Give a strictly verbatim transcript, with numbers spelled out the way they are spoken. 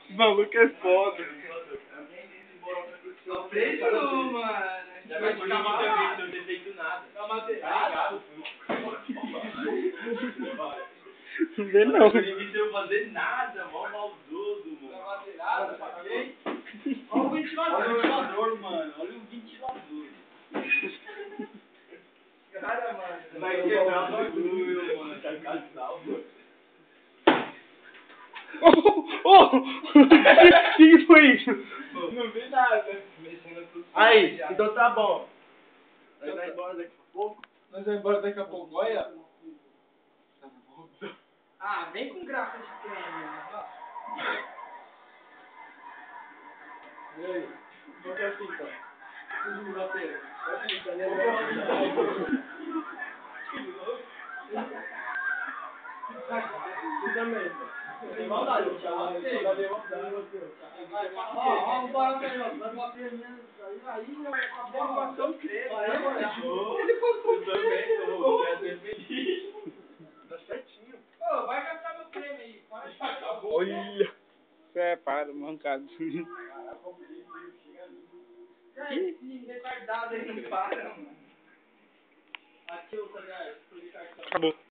Esse maluco é foda. Aprendeu, mano. Já vai ficar mal, não ter feito nada. Tá madeirado? Não vê não. Ele não deu fazer nada, mó maldoso, mano. Tá madeirado, paguei. Olha o ventilador. Olha o ventilador, mano. Olha o ventilador. Cara, mano. Vai quebrar o bagulho, mano. Tá casal, mano. Oh! Oh! O que, que foi isso? Não vi nada. Aí, então tá bom. Nós vai embora daqui a pouco. Nós vamos embora daqui a pouco, olha. Ah, vem com graça de creme, né? E aí? Qual que é a fita? Tudo me bater. Tu também. Tem maldade, Thiago. Tem maldade você. Ó, ó, bora aí, ó. Vai bater mesmo. Aí, aí, acabou a relação que teve. Aí, mano. Ele passou o creme. Eu quero ser feliz. Tá certinho. Ô, vai gastar meu creme aí. Para de acabou. Olha. É, para, mancado. E aí, esse retardado aí não para, mano. Aqui, ô, Sagar, esse cartão. Acabou.